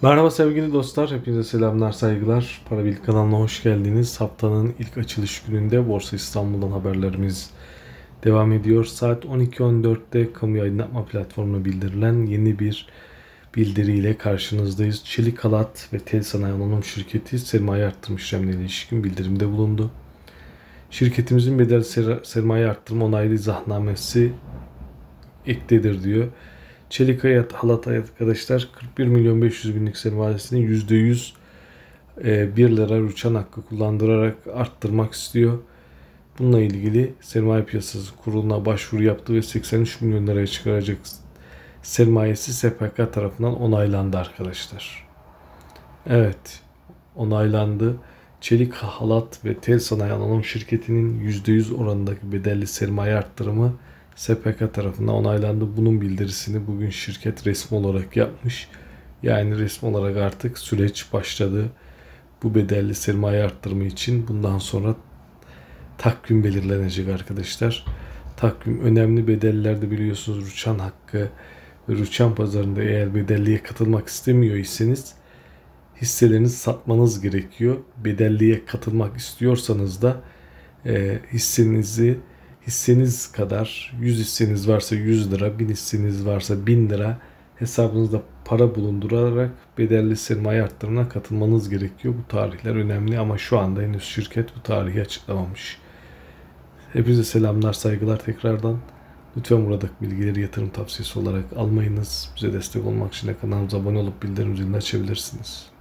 Merhaba sevgili dostlar, hepinize selamlar, saygılar. Para Bil kanalına hoş geldiniz. Haftanın ilk açılış gününde Borsa İstanbul'dan haberlerimiz devam ediyor. Saat 12.14'te kamu aydınlatma platformuna bildirilen yeni bir bildiriyle karşınızdayız. Çelik Halat ve Tel Sanayi Anonim Şirketi sermaye arttırma işlemlerine ilişkin bildirimde bulundu. Şirketimizin bedel sermaye arttırma onaylı izahnamesi ektedir diyor. Çelik Halat arkadaşlar 41 milyon 500 binlik sermayesini %100 1 lira rüçhan hakkı kullandırarak arttırmak istiyor. Bununla ilgili Sermaye Piyasası Kurulu'na başvuru yaptı ve 83 milyon liraya çıkaracak sermayesi SPK tarafından onaylandı arkadaşlar. Evet, onaylandı. Çelik Halat ve Tel Sanayi Anonim Şirketi'nin %100 oranındaki bedelli sermaye arttırımı SPK tarafından onaylandı. Bunun bildirisini bugün şirket resmi olarak yapmış. Yani resmi olarak artık süreç başladı. Bu bedelli sermaye arttırımı için bundan sonra takvim belirlenecek arkadaşlar. Takvim önemli bedellerde biliyorsunuz rüçhan hakkı ve rüçhan pazarında eğer bedelliye katılmak istemiyor iseniz hisselerinizi satmanız gerekiyor. Bedelliye katılmak istiyorsanız da hisseniz kadar 100 hisseniz varsa 100 lira, 1000 hisseniz varsa 1000 lira hesabınızda para bulundurarak bedelli sermaye arttırımına katılmanız gerekiyor. Bu tarihler önemli ama şu anda henüz şirket bu tarihi açıklamamış. Hepinize selamlar, saygılar tekrardan. Lütfen buradaki bilgileri yatırım tavsiyesi olarak almayınız. Bize destek olmak için kanalımıza abone olup bildirim zilini açabilirsiniz.